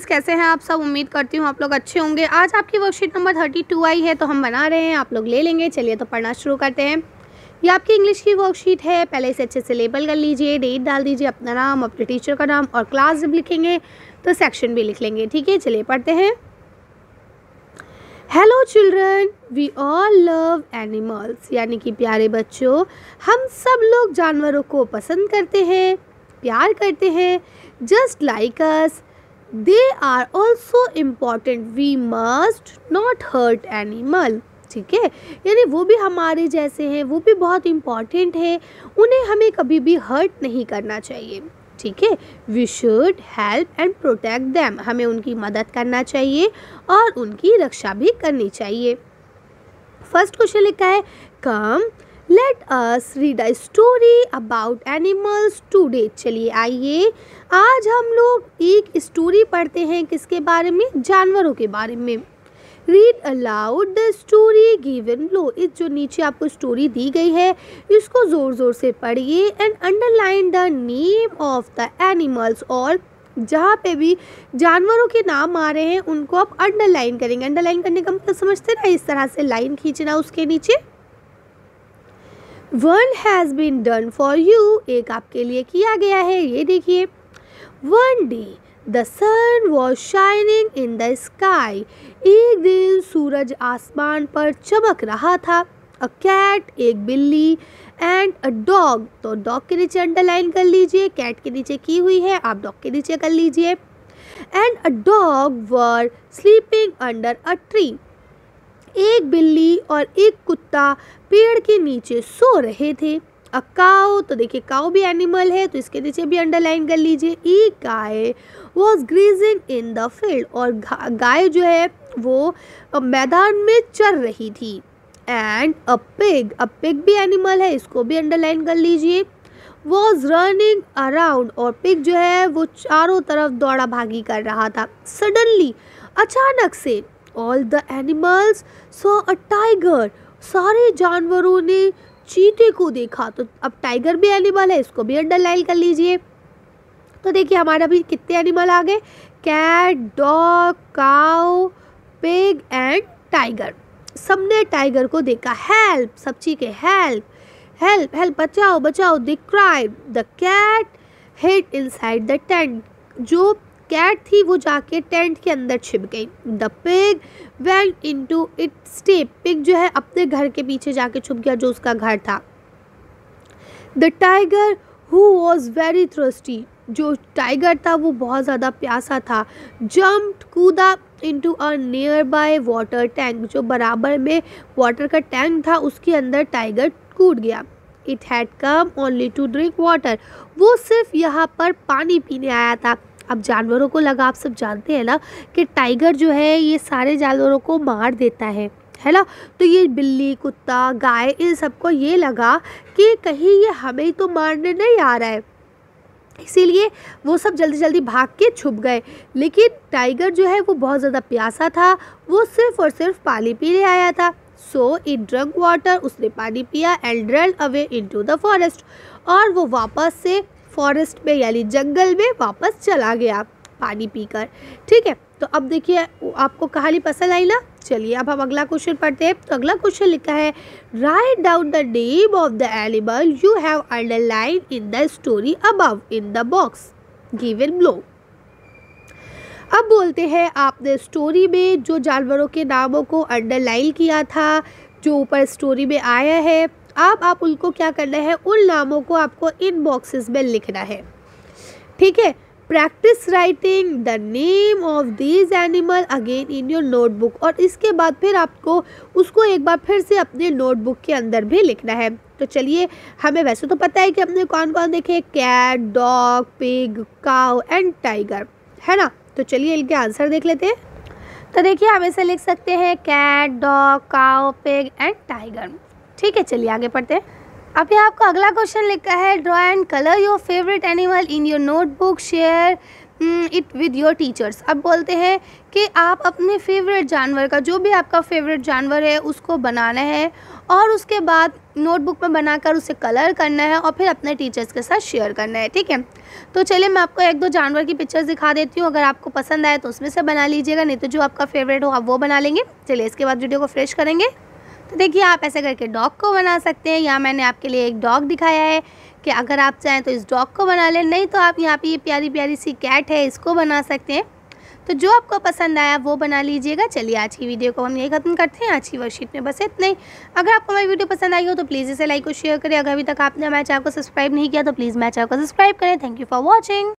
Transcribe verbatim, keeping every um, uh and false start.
कैसे हैं आप सब। उम्मीद करती हूँ आप लोग अच्छे होंगे। आज आपकी वर्कशीट नंबर थर्टी टू आई है तो हम बना रहे हैं, आप लोग ले लेंगे। चलिए तो पढ़ना शुरू करते हैं। ये आपकी इंग्लिश की वर्कशीट है। पहले इसे अच्छे से लेबल कर लीजिए, डेट डाल दीजिए, अपना नाम, अपने टीचर का नाम और क्लास जब लिखेंगे तो सेक्शन भी लिख लेंगे। ठीक है, चलिए पढ़ते हैं। Hello children, we all love animals, यानी कि प्यारे बच्चों, हम सब लोग जानवरों को पसंद करते हैं, प्यार करते हैं। Just like us they are also important, we must not hurt animal. ठीक है, यानी वो भी हमारे जैसे हैं, वो भी बहुत इम्पॉर्टेंट है, उन्हें हमें कभी भी हर्ट नहीं करना चाहिए। ठीक है, we should help and protect them, हमें उनकी मदद करना चाहिए और उनकी रक्षा भी करनी चाहिए। फर्स्ट क्वेश्चन लिखा है, come let us read a story about animals today. चलिए आइए आज हम लोग एक स्टोरी पढ़ते हैं, किसके बारे में, जानवरों के बारे में। Read aloud the story given लो, इस जो नीचे आपको स्टोरी दी गई है इसको ज़ोर ज़ोर से पढ़िए। And underline the name of the animals, और जहाँ पे भी जानवरों के नाम आ रहे हैं उनको आप अंडरलाइन करेंगे। अंडरलाइन करने का मतलब समझते ना, इस तरह से लाइन खींचना उसके नीचे। One has been done for you, एक आपके लिए किया गया है, ये देखिए। One day the sun was shining in the sky, एक दिन सूरज आसमान पर चमक रहा था। अ कैट, एक बिल्ली, एंड अ डॉग, तो डॉग के नीचे अंडरलाइन कर लीजिए, कैट के नीचे की हुई है, आप डॉग के नीचे कर लीजिए। And a dog were sleeping under a tree, एक बिल्ली और एक कुत्ता पेड़ के नीचे सो रहे थे। अ काऊ, तो देखिए काऊ भी एनिमल है तो इसके नीचे भी अंडरलाइन कर लीजिए। एक गाय was grazing in the field, और गाय जो है वो मैदान में चर रही थी। And a pig, a pig भी एनिमल है, इसको भी अंडरलाइन कर लीजिए। वॉज रनिंग अराउंड, और पिग जो है वो चारों तरफ दौड़ा भागी कर रहा था। सडनली, अचानक से, all the animals saw a tiger, सारे जानवरों ने चीते को देखा। तो अब टाइगर भी एनिमल है, इसको भी अंडरलाइन कर लीजिए। तो देखिए हमारा भी कितने एनिमल आ गए, cat, dog, cow, pig and tiger. सबने टाइगर को देखा। हेल्प, सब चीखे हेल्प हेल्प हेल्प, बचाओ बचाओ, they cried. The cat hid inside the tent, जो कैट थी वो जाके टेंट के अंदर छिप गई। The pig went into its step, pig जो है अपने घर के पीछे जाके छुप गया जो उसका घर था। The tiger who was very thirsty, जो टाइगर था वो बहुत ज़्यादा प्यासा था। जम्प्ड, कूदा into a nearby water tank, जो बराबर में वाटर का टैंक था उसके अंदर टाइगर कूद गया। It had come only to drink water, वो सिर्फ यहाँ पर पानी पीने आया था। अब जानवरों को लगा, आप सब जानते हैं ना कि टाइगर जो है ये सारे जानवरों को मार देता है है ना। तो ये बिल्ली, कुत्ता, गाय, इन सबको ये लगा कि कहीं ये हमें तो मारने नहीं आ रहा है, इसीलिए वो सब जल्दी जल्दी भाग के छुप गए। लेकिन टाइगर जो है वो बहुत ज़्यादा प्यासा था, वो सिर्फ और सिर्फ पानी पीने आया था। सो इट ड्रंक वाटर, उसने पानी पिया। And run away into the forest, और वो वापस से फॉरेस्ट में यानी जंगल में वापस चला गया पानी पीकर। ठीक है, तो अब देखिए आपको कहानी पसंद आई ना। चलिए अब हम अगला क्वेश्चन पढ़ते हैं। तो अगला क्वेश्चन लिखा है, write down the name of the animal you have underline in the story above in the box given below. अब बोलते हैं आपने स्टोरी में जो जानवरों के नामों को अंडरलाइन किया था, जो ऊपर स्टोरी में आया है, अब आप उनको क्या करना है, उन नामों को आपको इन बॉक्सेस में लिखना है। ठीक है, practise writing the name of these animal again in your notebook, और इसके बाद फिर आपको उसको एक बार फिर से अपने नोटबुक के अंदर भी लिखना है। तो चलिए, हमें वैसे तो पता है कि हमने कौन कौन देखे, cat, dog, pig, cow and tiger, है ना। तो चलिए इनके आंसर देख लेते हैं। तो देखिए हम इसे लिख सकते हैं cat, dog, cow, pig and tiger. ठीक है, चलिए आगे पढ़ते हैं। अब यहाँ आपको अगला क्वेश्चन लिखा है, draw and colour your favourite animal in your notebook, share it with your teachers. अब बोलते हैं कि आप अपने फेवरेट जानवर का, जो भी आपका फेवरेट जानवर है उसको बनाना है और उसके बाद नोटबुक में बनाकर उसे कलर करना है और फिर अपने टीचर्स के साथ शेयर करना है, ठीक है। तो चलिए मैं आपको एक दो जानवर की पिक्चर्स दिखा देती हूँ, अगर आपको पसंद आए तो उसमें से बना लीजिएगा, नहीं तो जो आपका फेवरेट हो आप वो बना लेंगे। चलिए इसके बाद वीडियो को फ्रेश करेंगे। तो देखिए आप ऐसे करके डॉग को बना सकते हैं। यहाँ मैंने आपके लिए एक डॉग दिखाया है कि अगर आप चाहें तो इस डॉग को बना लें, नहीं तो आप यहाँ पे ये प्यारी प्यारी सी कैट है इसको बना सकते हैं। तो जो आपको पसंद आया वो बना लीजिएगा। चलिए आज की वीडियो को हम यही खत्म करते हैं। आज की वर्कशीट में बस इतना ही। अगर आपको मेरी वीडियो पसंद आई हो तो प्लीज़ इसे लाइक और शेयर करें। अगर अभी तक आपने हमारे चैनल को सब्सक्राइब नहीं किया तो प्लीज़ मेरे चैनल को सब्सक्राइब करें। Thank you for watching.